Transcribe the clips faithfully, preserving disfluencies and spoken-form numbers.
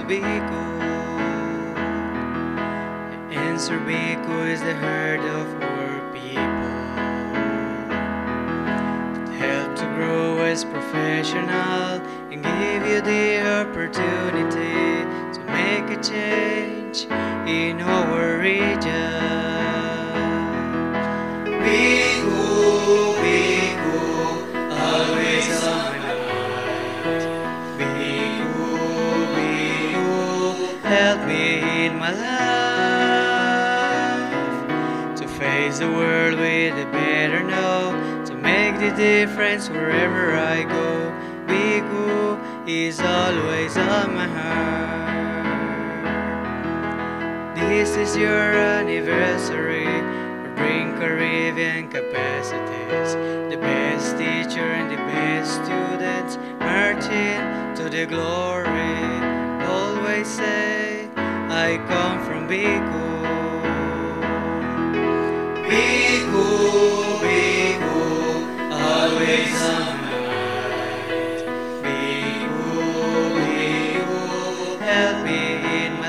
B I C U? The answer B I C U is the heart of our people, that help to grow as professional and give you the opportunity to make a change in our region. B I C U, B I C U, always on my mind. B I C U, B I C U, help me in my life to face the world with a better know, to make the difference wherever I go. B I C U is always on my heart. This is your anniversary. Bring Caribbean capacities, the best teacher and the best students, marching to the glory. Always say, I come from B I C U. B I C U, B I C U, always on my mind. B I C U, B I C U, help me in my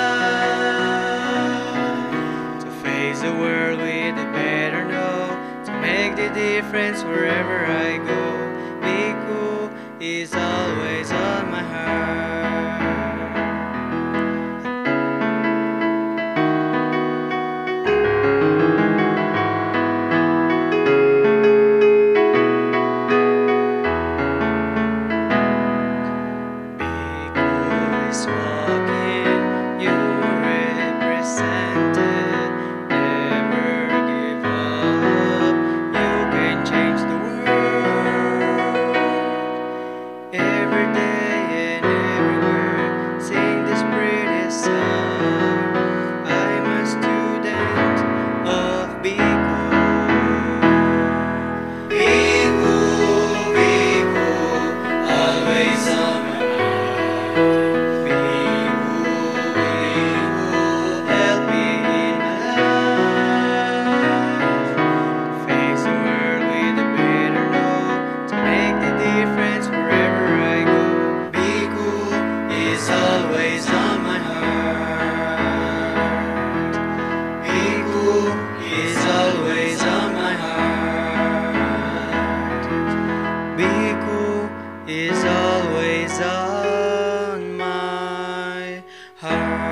life to face the world with a better know, to make the difference wherever I go. B I C U is always on my heart. Is always on my heart.